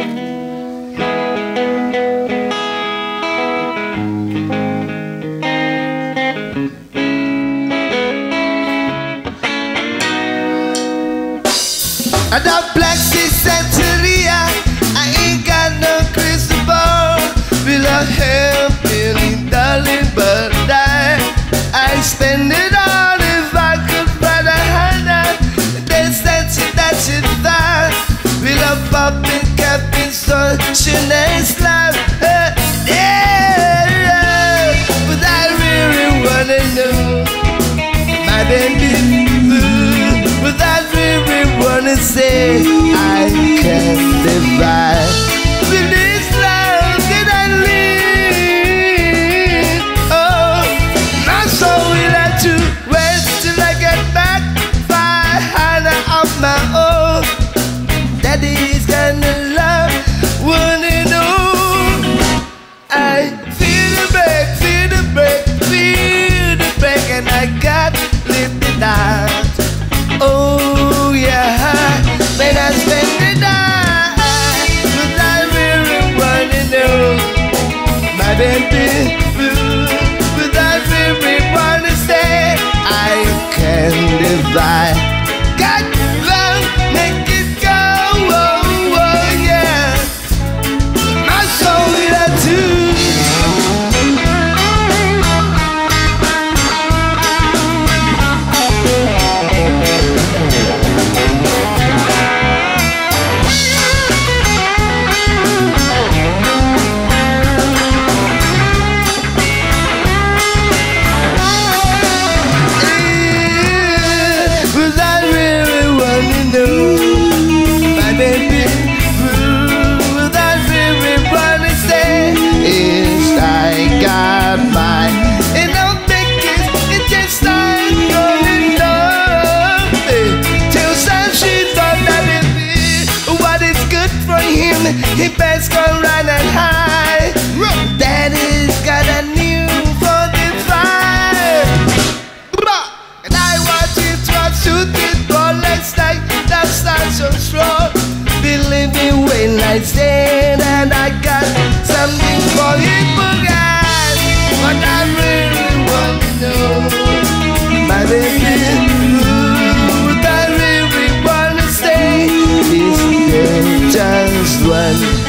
I got black sea Santeria. I ain't got no crystal ball. We love him, feeling darling, but I spend it all if I could find a hand. That's it, that. We love popping, capping, sunshine and slap. Yeah, but I really wanna know my baby blue. But I really wanna say I can't divide with this love that I live. Oh, my soul will have to wait till I get back 500 of my own. Daddy's gonna love, wanna know. I feel the break, feel the break, feel the break, and I got lift it out. Oh yeah, when I spend the night, but I really wanna know my baby blue. But I really wanna say I can divide. Got love, make it go, oh, oh yeah. My soul will have to. He best go run and hide. Daddy's got a new 45. And I want it to shoot it bullets like that stand so strong. Believe me when I say that I got something for him, guys. But I really want to know my baby. What I really want to say is just one.